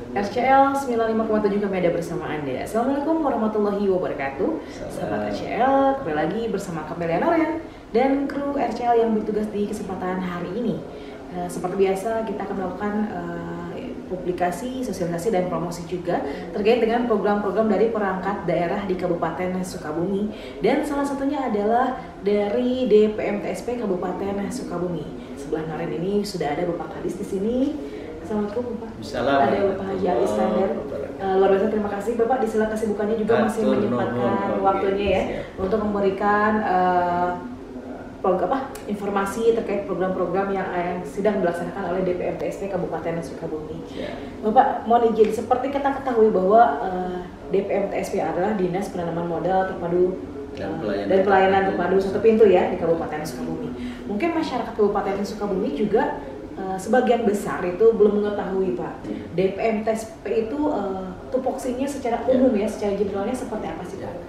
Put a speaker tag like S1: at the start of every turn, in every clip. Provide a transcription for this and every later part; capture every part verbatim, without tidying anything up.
S1: R C L sembilan puluh lima koma tujuh kami ada bersama Anda. Assalamualaikum warahmatullahi wabarakatuh. Sahabat R C L, kembali lagi bersama Camelia Norian dan kru R C L yang bertugas di kesempatan hari ini. Uh, seperti biasa kita akan melakukan uh, publikasi, sosialisasi dan promosi juga terkait dengan program-program dari perangkat daerah di Kabupaten Sukabumi, dan salah satunya adalah dari D P M T S P Kabupaten Sukabumi. Sebelah Norian ini sudah ada Bapak Kadis di sini. Assalamualaikum Bapak.
S2: Assalamualaikum.
S1: Ada Bapak Haji Ali Iskandar. Uh, luar biasa terima kasih Bapak di sela kesibukannya juga
S2: Atur,
S1: masih menyempatkan
S2: no, no,
S1: waktunya ya
S2: siap.
S1: untuk memberikan uh, program apa informasi terkait program-program yang, yang sedang dilaksanakan oleh D P M T S P Kabupaten Sukabumi.
S2: Ya.
S1: Bapak mohon izin, seperti kita ketahui bahwa uh, D P M T S P adalah Dinas Penanaman Modal Terpadu
S2: Dan
S1: uh,
S2: pelayanan,
S1: dan pelayanan terpadu satu pintu ya di Kabupaten Sukabumi. Mungkin masyarakat Kabupaten Sukabumi juga Uh, sebagian besar itu belum mengetahui Pak, D P M T S P itu uh, tupoksinya secara umum ya, secara generalnya seperti apa sih Pak?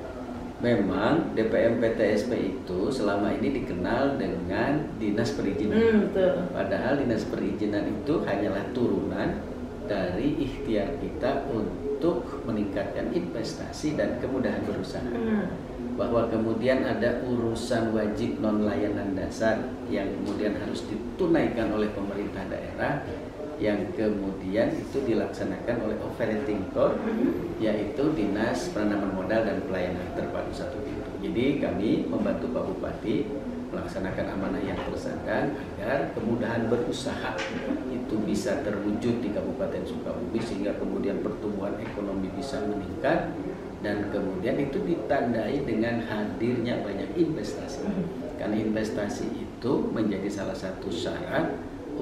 S2: Memang D P M P T S P itu selama ini dikenal dengan Dinas Perizinan.
S1: Hmm, betul.
S2: Padahal Dinas Perizinan itu hanyalah turunan dari ikhtiar kita untuk meningkatkan investasi dan kemudahan berusaha. Hmm. Bahwa kemudian ada urusan wajib non layanan dasar yang kemudian harus ditunaikan oleh pemerintah daerah, yang kemudian itu dilaksanakan oleh operating core, yaitu Dinas Penanaman Modal dan Pelayanan Terpadu Satu Pintu. Jadi kami membantu Pak Bupati melaksanakan amanah yang tersangka agar kemudahan berusaha itu bisa terwujud di Kabupaten Sukabumi, sehingga kemudian pertumbuhan ekonomi bisa meningkat dan kemudian itu ditandai dengan hadirnya banyak investasi. Karena investasi itu menjadi salah satu syarat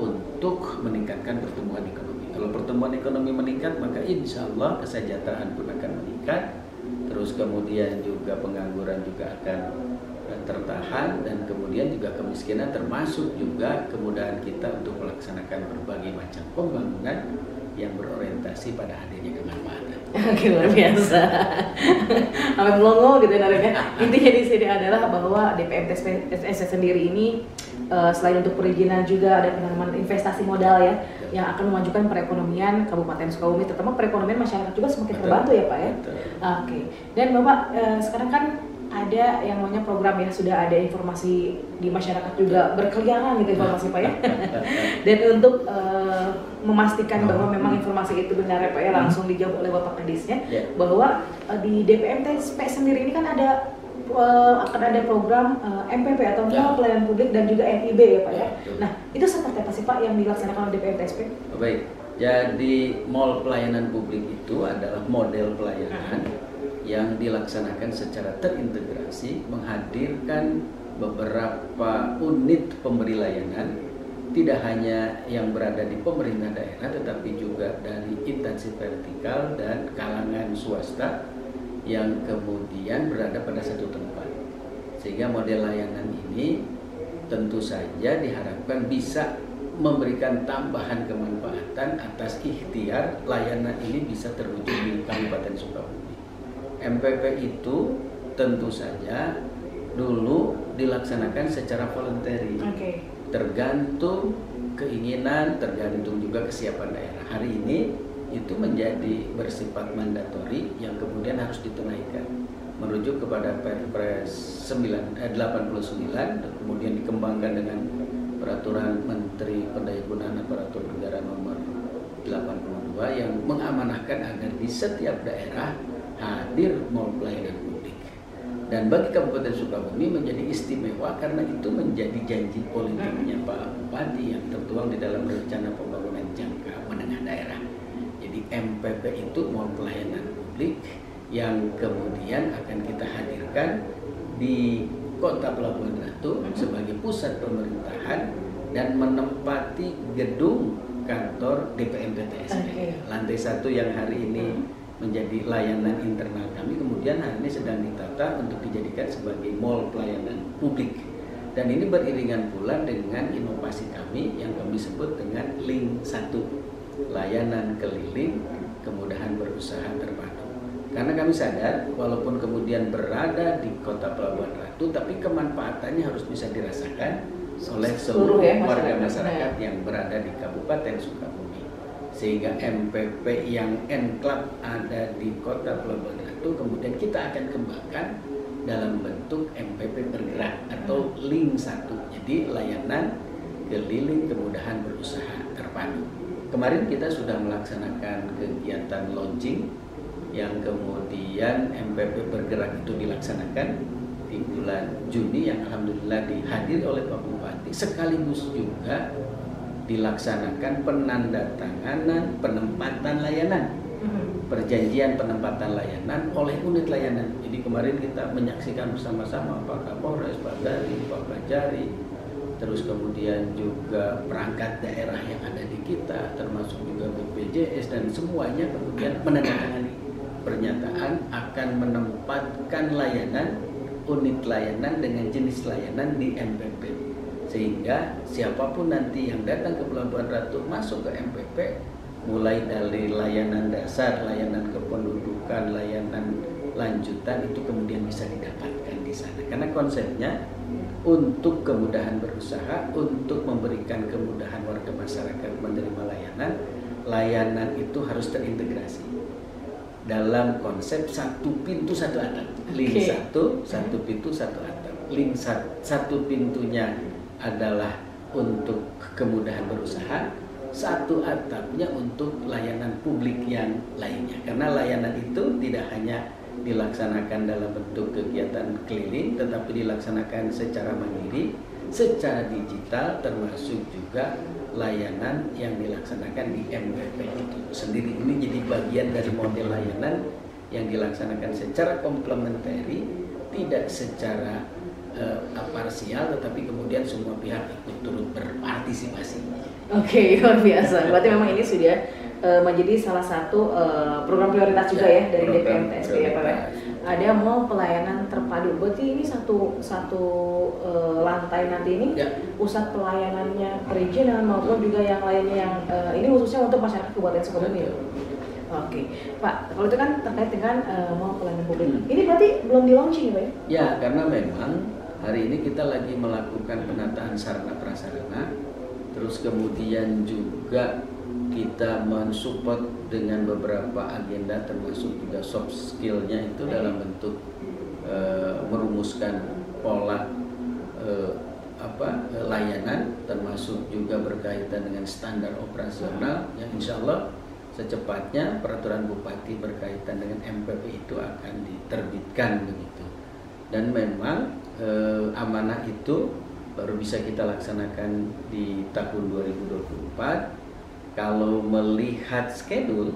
S2: untuk meningkatkan pertumbuhan ekonomi. Kalau pertumbuhan ekonomi meningkat, maka insya Allah kesejahteraan pun akan meningkat. Terus kemudian juga pengangguran juga akan tertahan, dan kemudian juga kemiskinan, termasuk juga kemudahan kita untuk melaksanakan berbagai macam pembangunan yang berorientasi pada hadirnya kemanfaatan.
S1: Oke, luar biasa. Sampai melongo gitu ya. Intinya di sini adalah bahwa D P M T S P sendiri ini uh, selain untuk perizinan juga ada penanaman investasi modal ya, betul, yang akan memajukan perekonomian Kabupaten Sukabumi, terutama perekonomian masyarakat juga semakin betul, terbantu ya Pak ya. Oke. Okay. Dan Bapak uh, sekarang kan ada yang namanya program ya, sudah ada informasi di masyarakat juga berkeliaran gitu informasi Pak ya. Dan untuk uh, memastikan bahwa memang informasi itu benar ya Pak ya, langsung dijawab oleh Bapak Kadisnya, yeah, bahwa uh, di D P M T S P sendiri ini kan ada uh, akan ada program uh, M P P atau Mall Pelayanan Publik dan juga M I B ya Pak ya. Nah itu seperti apa sih Pak yang dilaksanakan oleh D P M T S P?
S2: Oh, baik, jadi Mall Pelayanan Publik itu adalah model pelayanan uh-huh. yang dilaksanakan secara terintegrasi, menghadirkan beberapa unit pemberi layanan, tidak hanya yang berada di pemerintah daerah, tetapi juga dari instansi vertikal dan kalangan swasta yang kemudian berada pada satu tempat. Sehingga model layanan ini tentu saja diharapkan bisa memberikan tambahan kemanfaatan atas ikhtiar layanan ini bisa terwujud di Kabupaten Sukabumi. M P P itu tentu saja dulu dilaksanakan secara voluntary, okay, tergantung keinginan, tergantung juga kesiapan daerah. Hari ini itu menjadi bersifat mandatori yang kemudian harus ditunaikan, merujuk kepada Perpres delapan puluh sembilan dan kemudian dikembangkan dengan Peraturan Menteri Pendayagunaan Aparatur Negara Nomor delapan puluh dua yang mengamanahkan agar di setiap daerah hadir mall pelayanan publik. Dan bagi Kabupaten Sukabumi menjadi istimewa karena itu menjadi janji politiknya Pak Bupati yang tertuang di dalam rencana pembangunan jangka menengah daerah. Jadi M P P itu mall pelayanan publik yang kemudian akan kita hadirkan di Kota Pelabuhan Ratu sebagai pusat pemerintahan dan menempati gedung kantor D P M P T S P. Okay. Lantai satu yang hari ini menjadi layanan internal kami, kemudian hari ini sedang ditata untuk dijadikan sebagai mall pelayanan publik. Dan ini beriringan pula dengan inovasi kami yang kami sebut dengan Link satu, layanan keliling kemudahan berusaha terpadu. Karena kami sadar walaupun kemudian berada di Kota Pelabuhan Ratu, tapi kemanfaatannya harus bisa dirasakan oleh seluruh warga masyarakat yang berada di Kabupaten Sukabumi. sehingga M P P yang enclave ada di Kota Pelabuhan Ratu kemudian kita akan kembangkan dalam bentuk M P P bergerak atau link satu. Jadi layanan keliling kemudahan berusaha terpadu. Kemarin kita sudah melaksanakan kegiatan launching yang kemudian M P P bergerak itu dilaksanakan di bulan Juni yang alhamdulillah dihadiri oleh Pak Bupati, sekaligus juga dilaksanakan penandatanganan penempatan layanan, perjanjian penempatan layanan oleh unit layanan. Jadi kemarin kita menyaksikan bersama-sama Pak Kapolres, Pak Dari, Pak Bajari, terus kemudian juga perangkat daerah yang ada di kita, termasuk juga B P J S, dan semuanya kemudian menandatangani pernyataan akan menempatkan layanan, unit layanan dengan jenis layanan di M P P. Sehingga siapapun nanti yang datang ke Pelabuhan Ratu masuk ke M P P, mulai dari layanan dasar, layanan kependudukan, layanan lanjutan itu kemudian bisa didapatkan di sana. Karena konsepnya untuk kemudahan berusaha, untuk memberikan kemudahan warga masyarakat menerima layanan, layanan itu harus terintegrasi dalam konsep satu pintu satu atap. Link okay. satu, satu pintu satu atap. Link satu, satu pintunya adalah untuk kemudahan berusaha, satu atapnya untuk layanan publik yang lainnya. Karena layanan itu tidak hanya dilaksanakan dalam bentuk kegiatan keliling, tetapi dilaksanakan secara mandiri, secara digital, termasuk juga layanan yang dilaksanakan di M P P itu sendiri. Ini jadi bagian dari model layanan yang dilaksanakan secara komplementer, tidak secara uh, parsial, tetapi kemudian semua pihak ikut turut berpartisipasi. Oke,
S1: okay, luar biasa. Berarti memang ini sudah uh, menjadi salah satu uh, program prioritas juga ya, ya dari D P M T S P ya Pak. Ada mall pelayanan terpadu. Berarti ini satu satu uh, lantai nanti ini ya. Pusat pelayanannya perizinan maupun juga yang lainnya yang uh, ini khususnya untuk masyarakat Kabupaten Sukabumi. Oke, okay. Pak, kalau itu kan terkait dengan uh, mall pelayanan publik. Hmm. Ini berarti belum di launching ya Pak?
S2: Ya, karena memang hari ini kita lagi melakukan penataan sarana prasarana, terus kemudian juga kita mensupport dengan beberapa agenda, termasuk juga soft skill-nya itu dalam bentuk uh, merumuskan pola uh, apa layanan, termasuk juga berkaitan dengan standar operasional yang insya Allah secepatnya peraturan Bupati berkaitan dengan M P P itu akan diterbitkan begitu. Dan memang eh, amanah itu baru bisa kita laksanakan di tahun dua ribu dua puluh empat. Kalau melihat schedule,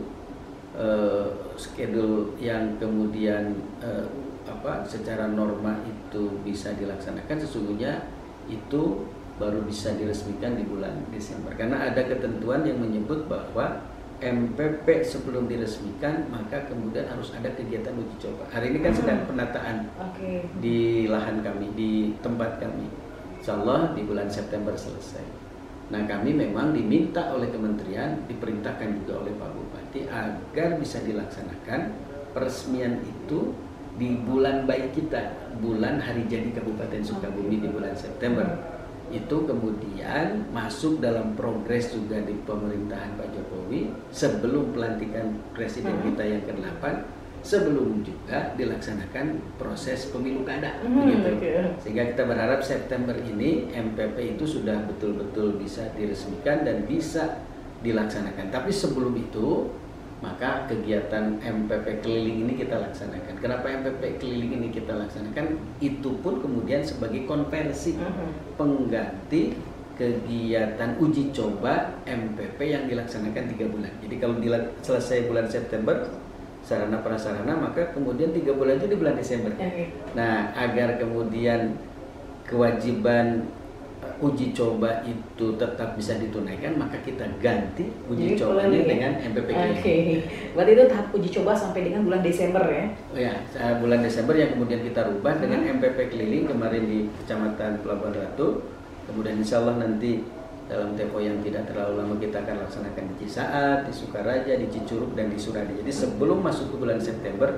S2: eh, schedule yang kemudian eh, apa secara norma itu bisa dilaksanakan, sesungguhnya itu baru bisa diresmikan di bulan Desember. Karena ada ketentuan yang menyebut bahwa M P P sebelum diresmikan maka kemudian harus ada kegiatan uji coba. Hari ini kan sedang penataan okay. di lahan kami, di tempat kami. Insya Allah di bulan September selesai. Nah, kami memang diminta oleh kementerian, diperintahkan juga oleh Pak Bupati agar bisa dilaksanakan peresmian itu di bulan baik kita, bulan hari jadi Kabupaten Sukabumi di bulan September. Itu kemudian masuk dalam progres juga di pemerintahan Pak Jokowi sebelum pelantikan Presiden kita yang ke delapan, sebelum juga dilaksanakan proses pemilu kada begitu. Sehingga kita berharap September ini M P P itu sudah betul-betul bisa diresmikan dan bisa dilaksanakan. Tapi sebelum itu maka kegiatan M P P keliling ini kita laksanakan. Kenapa M P P keliling ini kita laksanakan? Itu pun kemudian sebagai konversi pengganti kegiatan uji coba M P P yang dilaksanakan tiga bulan. Jadi kalau selesai bulan September sarana prasarana, maka kemudian tiga bulan itu di bulan Desember. Nah, agar kemudian kewajiban uji coba itu tetap bisa ditunaikan, maka kita ganti uji cobanya ya? Dengan M P P keliling. Oke, okay. Berarti itu tahap uji coba sampai dengan bulan Desember ya? Oh ya, bulan Desember yang kemudian kita rubah hmm. dengan M P P keliling kemarin di Kecamatan Pelabuhan Ratu. Kemudian insya Allah nanti dalam tempo yang tidak terlalu lama kita akan laksanakan di Cisaat, di Sukaraja, di Cicurug, dan di Suradi. Jadi sebelum masuk ke bulan September,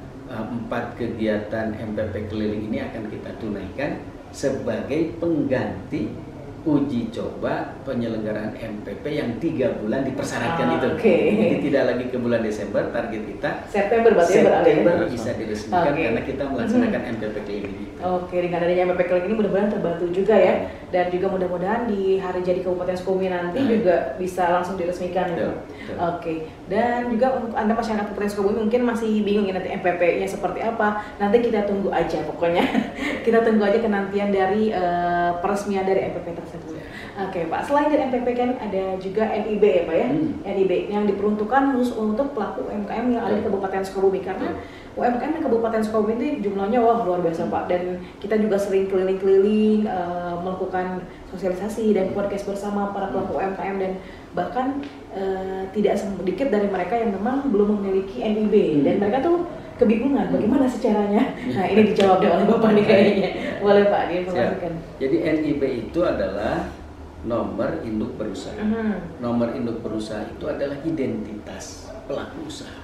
S2: empat kegiatan M P P keliling ini akan kita tunaikan sebagai pengganti uji coba penyelenggaraan M P P yang tiga bulan dipersyaratkan
S1: ah,
S2: itu.
S1: Okay.
S2: Jadi tidak lagi ke bulan Desember, target kita
S1: September berarti
S2: September
S1: ya,
S2: bisa diresmikan
S1: okay.
S2: karena kita melaksanakan hmm. M P P keliling.
S1: Oke, okay, dengan adanya M P P keliling ini mudah-mudahan terbantu juga ya, dan juga mudah-mudahan di hari jadi Kabupaten Sukabumi nanti hmm. juga bisa langsung diresmikan itu. Oke, okay. Dan juga untuk Anda masyarakat Kabupaten Sukabumi mungkin masih bingung ya nanti M P P-nya seperti apa. Nanti kita tunggu aja pokoknya. Kita tunggu aja kenantian dari uh, peresmian dari M P P tersebut. Oke okay, Pak, selain dari M P P kan ada juga N I B ya Pak ya, hmm. N I B yang diperuntukkan khusus untuk pelaku U M K M yang ada di Kabupaten Sukabumi, karena U M K M di Kabupaten Sukabumi itu jumlahnya wah luar biasa Pak, dan kita juga sering keliling-keliling uh, melakukan sosialisasi dan podcast bersama para pelaku U M K M, dan bahkan uh, tidak sedikit dari mereka yang memang belum memiliki N I B hmm. dan mereka tuh kebingungan bagaimana sih caranya. Nah ini dijawab oleh Bapak nih kayaknya. Boleh Pak diinformasikan.
S2: Jadi N I B itu adalah nomor induk berusaha. Uh-huh. Nomor induk berusaha itu adalah identitas pelaku usaha.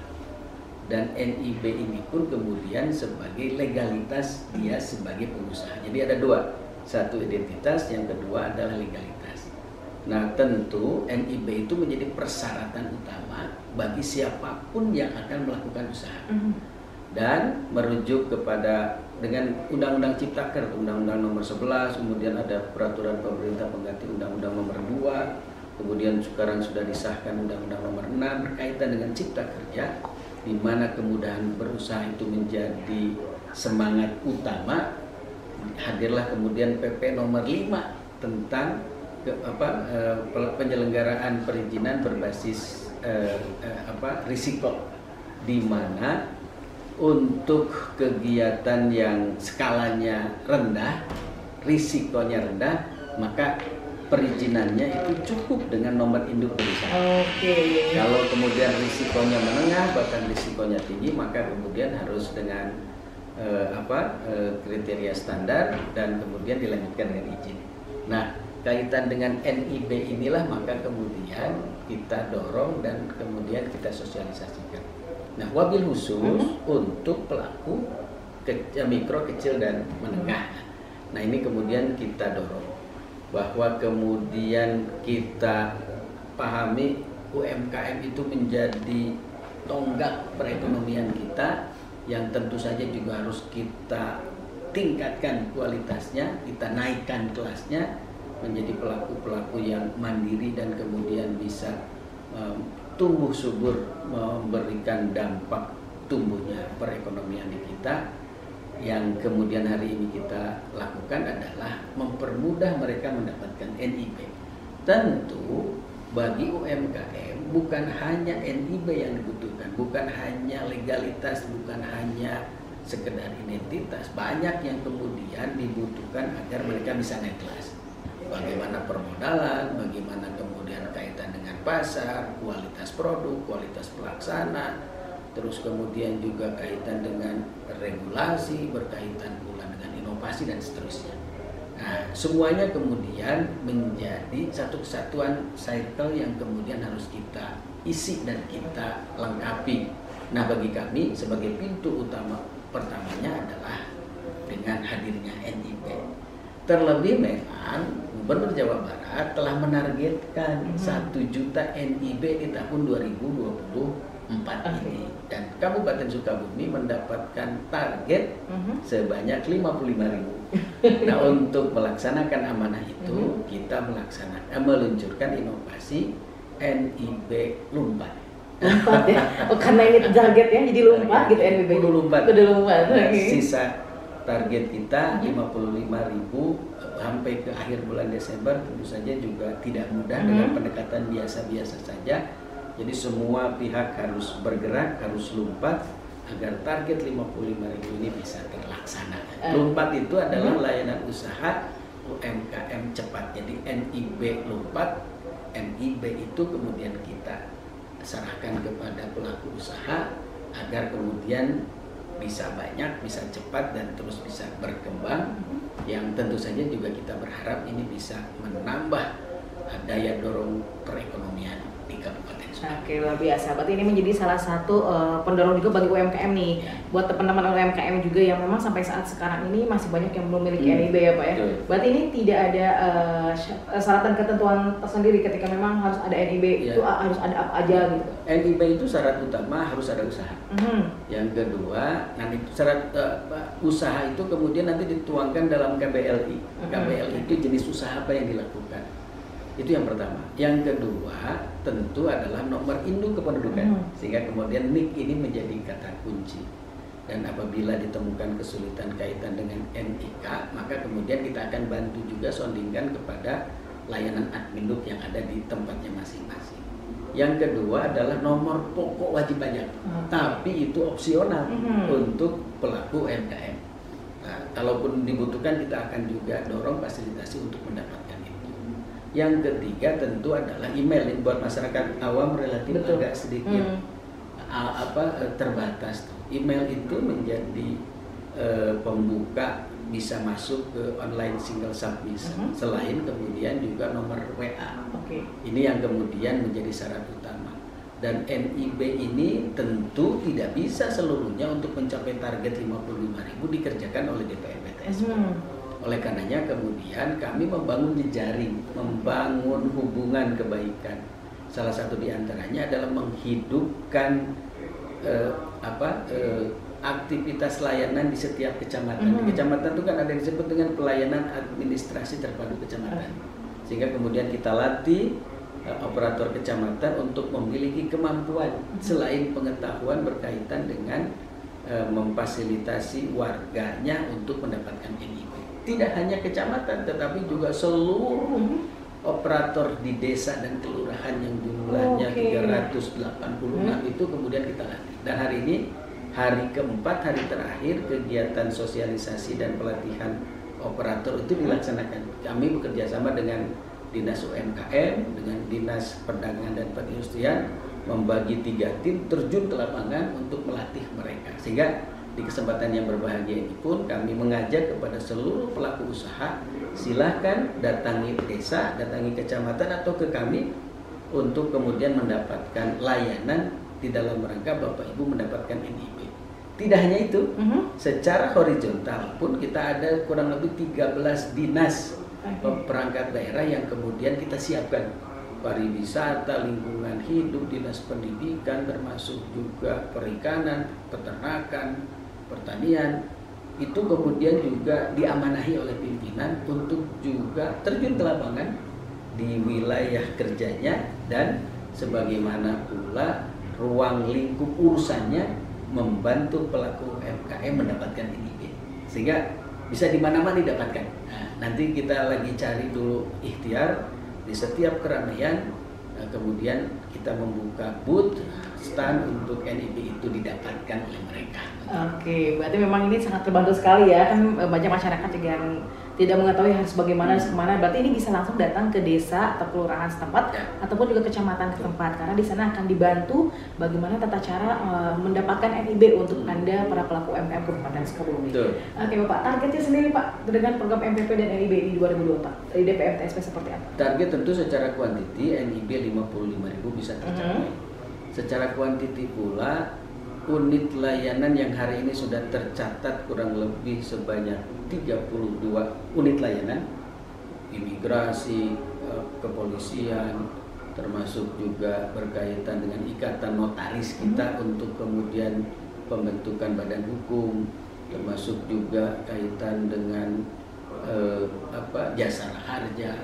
S2: Dan N I B ini pun kemudian sebagai legalitas dia sebagai pengusaha. Jadi ada dua, satu identitas, yang kedua adalah legalitas. Nah tentu N I B itu menjadi persyaratan utama bagi siapapun yang akan melakukan usaha. Uh-huh. Dan merujuk kepada dengan Undang-Undang Ciptaker, Undang-Undang Nomor sebelas, kemudian ada Peraturan Pemerintah Pengganti Undang-Undang Nomor dua, kemudian sekarang sudah disahkan Undang-Undang Nomor enam berkaitan dengan Cipta Kerja, di mana kemudahan berusaha itu menjadi semangat utama. Hadirlah kemudian P P Nomor lima tentang ke, apa, eh, penyelenggaraan perizinan berbasis eh, eh, apa, risiko, di mana untuk kegiatan yang skalanya rendah, risikonya rendah, maka perizinannya itu cukup dengan nomor induk berusaha. Oke. Okay. Kalau kemudian risikonya menengah, bahkan risikonya tinggi, maka kemudian harus dengan eh, apa eh, kriteria standar dan kemudian dilanjutkan dengan izin. Nah, kaitan dengan N I B inilah maka kemudian kita dorong dan kemudian kita sosialisasikan. Nah, wabil khusus hmm. untuk pelaku ke, mikro, kecil, dan menengah. Nah, ini kemudian kita dorong bahwa kemudian kita pahami U M K M itu menjadi tonggak perekonomian kita, yang tentu saja juga harus kita tingkatkan kualitasnya, kita naikkan kelasnya menjadi pelaku-pelaku yang mandiri dan kemudian bisa um, tumbuh subur, memberikan dampak tumbuhnya perekonomian di kita. Yang kemudian hari ini kita lakukan adalah mempermudah mereka mendapatkan N I B. Tentu bagi U M K M bukan hanya N I B yang dibutuhkan, bukan hanya legalitas, bukan hanya sekedar identitas, banyak yang kemudian dibutuhkan agar mereka bisa naik kelas. Bagaimana permodalan, bagaimana kemudian kaitan dengan pasar, kualitas produk, kualitas pelaksana, terus kemudian juga kaitan dengan regulasi, berkaitan pula dengan inovasi dan seterusnya. Nah, semuanya kemudian menjadi satu kesatuan cycle yang kemudian harus kita isi dan kita lengkapi. Nah, bagi kami sebagai pintu utama pertamanya adalah dengan hadirnya N I B. Terlebih memang Gubernur Jawa Barat telah menargetkan satu juta N I B di tahun dua ribu dua puluh empat ini, dan Kabupaten Sukabumi mendapatkan target uh-huh. sebanyak lima puluh lima ribu. Nah, untuk melaksanakan amanah itu uh-huh. kita melaksanakan meluncurkan inovasi N I B Lumpat.
S1: Lumpat ya? Oh, karena ini targetnya jadi lumpat gitu N I B.
S2: Kudu lumpat.
S1: Kudu lumpat.
S2: Nah, sisa target kita lima puluh lima ribu sampai ke akhir bulan Desember, tentu saja juga tidak mudah hmm. dengan pendekatan biasa-biasa saja. Jadi semua pihak harus bergerak, harus lumpat agar target lima puluh lima ribu ini bisa terlaksana. Uh. Lumpat itu adalah hmm. layanan usaha U M K M cepat. Jadi N I B Lumpat, N I B itu kemudian kita serahkan kepada pelaku usaha agar kemudian bisa banyak, bisa cepat, dan terus bisa berkembang. Yang tentu saja juga kita berharap ini bisa menambah daya dorong perekonomian di Kabupaten Sukabumi.
S1: Oke, luar biasa. Berarti ini menjadi salah satu uh, pendorong juga bagi U M K M nih. Buat teman-teman U M K M juga yang memang sampai saat sekarang ini masih banyak yang belum memiliki
S2: hmm.
S1: N I B ya Pak ya.
S2: Betul.
S1: Berarti ini tidak ada uh, syarat dan ketentuan tersendiri ketika memang harus ada N I B, ya. Itu harus ada apa aja gitu.
S2: N I B itu syarat utama harus ada usaha. Mm-hmm. Yang kedua, nanti syarat uh, usaha itu kemudian nanti dituangkan dalam K B L I. Mm-hmm. K B L I itu jenis usaha apa yang dilakukan. Itu yang pertama. Yang kedua tentu adalah nomor induk kependudukan, hmm. sehingga kemudian N I K ini menjadi kata kunci. Dan apabila ditemukan kesulitan kaitan dengan N I K, maka kemudian kita akan bantu juga soundingkan kepada layanan admin duk yang ada di tempatnya masing-masing. Yang kedua adalah nomor pokok wajib pajak, hmm. tapi itu opsional hmm. untuk pelaku U M K M. Nah, kalaupun dibutuhkan kita akan juga dorong fasilitasi untuk mendapatkan. Yang ketiga tentu adalah email. Ini buat masyarakat awam relatif Betul. agak sedikit hmm. apa terbatas. Email itu menjadi uh, pembuka bisa masuk ke online single submission. Hmm. Selain kemudian juga nomor W A. Okay. Ini yang kemudian menjadi syarat utama. Dan N I B ini tentu tidak bisa seluruhnya untuk mencapai target lima puluh lima ribu dikerjakan oleh D P M P T S P. Hmm. Oleh karenanya kemudian kami membangun jejaring, membangun hubungan kebaikan. Salah satu diantaranya adalah menghidupkan eh, apa eh, aktivitas layanan di setiap kecamatan. Mm-hmm. Di kecamatan itu kan ada yang disebut dengan pelayanan administrasi terpadu kecamatan. Sehingga kemudian kita latih eh, operator kecamatan untuk memiliki kemampuan selain pengetahuan berkaitan dengan eh, memfasilitasi warganya untuk mendapatkan N I B. Tidak hanya kecamatan, tetapi juga seluruh mm-hmm. operator di desa dan kelurahan yang jumlahnya okay. tiga ratus delapan puluh enam mm-hmm. itu kemudian kita latih. Dan hari ini, hari keempat, hari terakhir, kegiatan sosialisasi dan pelatihan operator itu dilaksanakan. Kami bekerja sama dengan Dinas U M K M, dengan Dinas Perdagangan dan Perindustrian, membagi tiga tim terjun ke lapangan untuk melatih mereka. Sehingga di kesempatan yang berbahagia ini pun kami mengajak kepada seluruh pelaku usaha, silahkan datangi desa, datangi kecamatan atau ke kami untuk kemudian mendapatkan layanan di dalam rangka Bapak Ibu mendapatkan N I B. Tidak hanya itu, uh-huh. secara horizontal pun kita ada kurang lebih tiga belas dinas okay. perangkat daerah yang kemudian kita siapkan. Pariwisata, lingkungan hidup, dinas pendidikan, termasuk juga perikanan, peternakan, pertanian, itu kemudian juga diamanahi oleh pimpinan untuk juga terjun ke lapangan di wilayah kerjanya dan sebagaimana pula ruang lingkup urusannya membantu pelaku U M K M mendapatkan N I B sehingga bisa di mana-mana didapatkan. Nah, nanti kita lagi cari dulu ikhtiar di setiap keramaian, kemudian kita membuka booth stand untuk N I B itu didapatkan oleh mereka.
S1: Oke, berarti memang ini sangat terbantu sekali ya, kan banyak masyarakat juga yang tidak mengetahui harus bagaimana harus kemana. Berarti ini bisa langsung datang ke desa atau kelurahan setempat ya. Ataupun juga kecamatan setempat karena di sana akan dibantu bagaimana tata cara uh, mendapatkan N I B untuk Anda para pelaku U M K M Kabupaten Sukabumi. Oke Bapak, targetnya sendiri Pak dengan program M P P dan N I B di dua ribu dua puluh empat dari D P M T S P seperti apa?
S2: Target tentu secara kuantiti N I B lima puluh lima ribu bisa tercapai. Mm-hmm. Secara kuantiti pula unit layanan yang hari ini sudah tercatat kurang lebih sebanyak tiga puluh dua unit layanan, imigrasi, kepolisian, termasuk juga berkaitan dengan ikatan notaris kita hmm. untuk kemudian pembentukan badan hukum, termasuk juga kaitan dengan eh, apa jasa harja,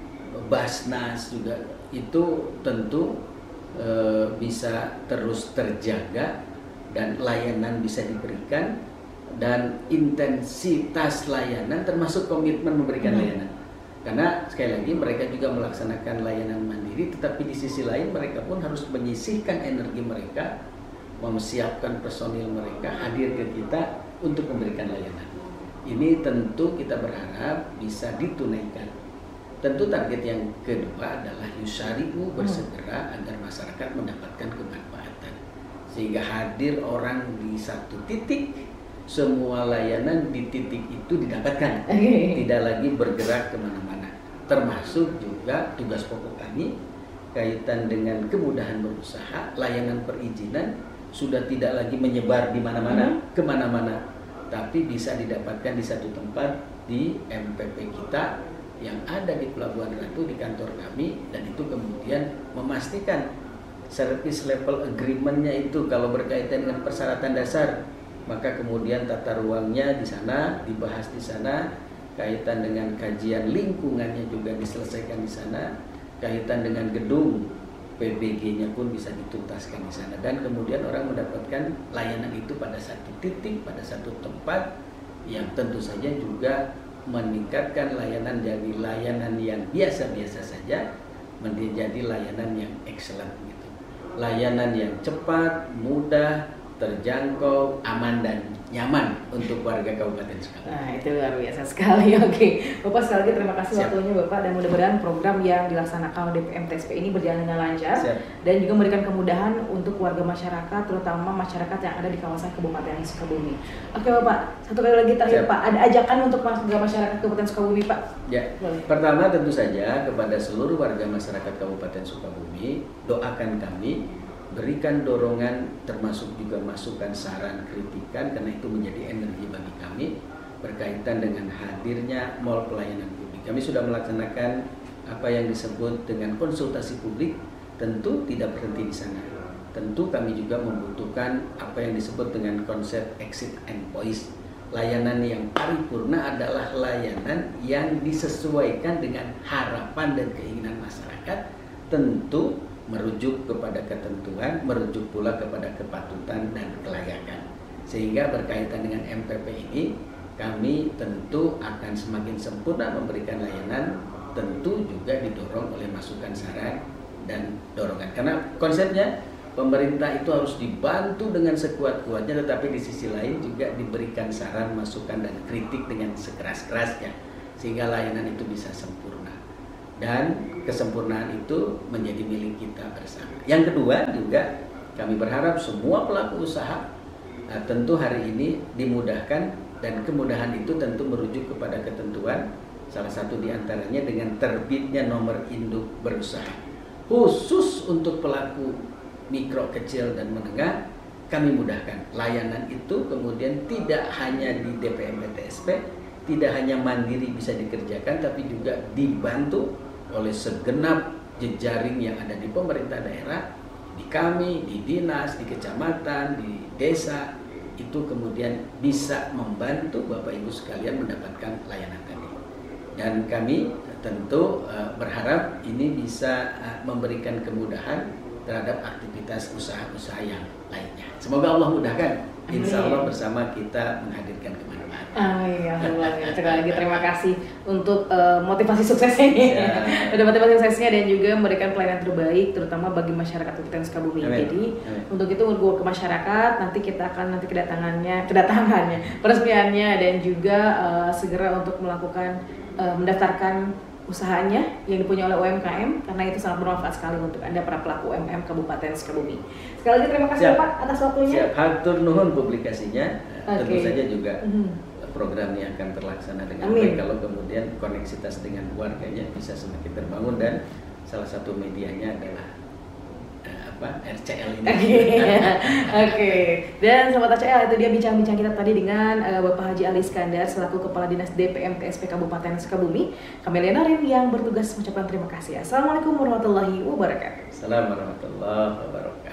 S2: Basnas juga itu tentu eh, bisa terus terjaga dan layanan bisa diberikan dan intensitas layanan termasuk komitmen memberikan hmm. layanan. Karena sekali lagi mereka juga melaksanakan layanan mandiri, tetapi di sisi lain mereka pun harus menyisihkan energi mereka, mempersiapkan personil mereka hadir ke kita untuk memberikan layanan. Ini tentu kita berharap bisa ditunaikan. Tentu target yang kedua adalah yusari'u, bersegera agar masyarakat mendapatkan kemanfaatan. Sehingga hadir orang di satu titik, semua layanan di titik itu didapatkan. Tidak lagi bergerak kemana-mana. Termasuk juga tugas pokok kami, kaitan dengan kemudahan berusaha, layanan perizinan sudah tidak lagi menyebar di mana-mana, hmm. kemana-mana, tapi bisa didapatkan di satu tempat di M P P kita yang ada di Pelabuhan Ratu di kantor kami, dan itu kemudian memastikan service level agreement-nya itu kalau berkaitan dengan persyaratan dasar, maka kemudian tata ruangnya di sana dibahas di sana, kaitan dengan kajian lingkungannya juga diselesaikan di sana, kaitan dengan gedung P B G-nya pun bisa dituntaskan di sana, dan kemudian orang mendapatkan layanan itu pada satu titik, pada satu tempat yang tentu saja juga meningkatkan layanan dari layanan yang biasa-biasa saja menjadi layanan yang excellent gitu. Layanan yang cepat, mudah, terjangkau, aman dan nyaman untuk warga Kabupaten Sukabumi.
S1: Nah, itu luar biasa sekali. Oke, Bapak sekali lagi terima kasih Siap. waktunya Bapak, dan mudah-mudahan program yang dilaksanakan oleh D P M T S P ini berjalan dengan lancar Siap. dan juga memberikan kemudahan untuk warga masyarakat, terutama masyarakat yang ada di kawasan Kabupaten Sukabumi. Oke Bapak, satu kali lagi terakhir Siap. Pak, ada ajakan untuk warga masyarakat Kabupaten Sukabumi Pak?
S2: Ya, Boleh. Pertama tentu saja kepada seluruh warga masyarakat Kabupaten Sukabumi, doakan kami, berikan dorongan termasuk juga masukan, saran, kritikan, karena itu menjadi energi bagi kami berkaitan dengan hadirnya mall pelayanan publik. Kami sudah melaksanakan apa yang disebut dengan konsultasi publik, tentu tidak berhenti di sana. Tentu kami juga membutuhkan apa yang disebut dengan konsep exit endpoint. Layanan yang paripurna adalah layanan yang disesuaikan dengan harapan dan keinginan masyarakat, tentu merujuk kepada ketentuan, merujuk pula kepada kepatutan dan kelayakan. Sehingga berkaitan dengan M P P ini, kami tentu akan semakin sempurna memberikan layanan, tentu juga didorong oleh masukan, saran, dan dorongan. Karena konsepnya pemerintah itu harus dibantu dengan sekuat-kuatnya, tetapi di sisi lain juga diberikan saran, masukan, dan kritik dengan sekeras-kerasnya, sehingga layanan itu bisa sempurna. Dan kesempurnaan itu menjadi milik kita bersama. Yang kedua juga kami berharap semua pelaku usaha nah, tentu hari ini dimudahkan, dan kemudahan itu tentu merujuk kepada ketentuan, salah satu diantaranya dengan terbitnya nomor induk berusaha. Khusus untuk pelaku mikro, kecil, dan menengah, kami mudahkan. Layanan itu kemudian tidak hanya di D P M T S P, tidak hanya mandiri bisa dikerjakan, tapi juga dibantu oleh segenap jejaring yang ada di pemerintah daerah, di kami, di dinas, di kecamatan, di desa, itu kemudian bisa membantu Bapak Ibu sekalian mendapatkan layanan tadi. Dan kami tentu uh, berharap ini bisa uh, memberikan kemudahan terhadap aktivitas usaha-usaha yang lainnya. Semoga Allah mudahkan. Insya Allah bersama kita menghadirkan kemana-mana.
S1: Amin, alhamdulillah. Sekali lagi terima kasih untuk uh, motivasi suksesnya ini. Ya. Udah motivasi suksesnya dan juga memberikan pelayanan terbaik terutama bagi masyarakat Kabupaten Sukabumi. Jadi Amin. Untuk itu untuk ke masyarakat nanti kita akan nanti kedatangannya, kedatangannya, peresmiannya, dan juga uh, segera untuk melakukan uh, mendaftarkan usahanya yang dipunyai oleh U M K M, karena itu sangat bermanfaat sekali untuk Anda para pelaku U M K M Kabupaten Sukabumi. Sekali lagi terima kasih Pak atas waktunya.
S2: Siap, hatur nuhun publikasinya. Okay. Tentu saja juga mm-hmm. programnya akan terlaksana dengan baik kalau kemudian koneksitas dengan warganya bisa semakin terbangun, dan salah satu medianya adalah apa R C L ini. Oke,
S1: okay. okay. Dan Sobat R C L, itu dia bincang-bincang kita tadi dengan uh, Bapak Haji Ali Iskandar selaku Kepala Dinas D P M T S P Kabupaten Sukabumi. Kami Lenarin yang bertugas mengucapkan terima kasih. Assalamualaikum warahmatullahi wabarakatuh.
S2: Assalamualaikum warahmatullahi wabarakatuh.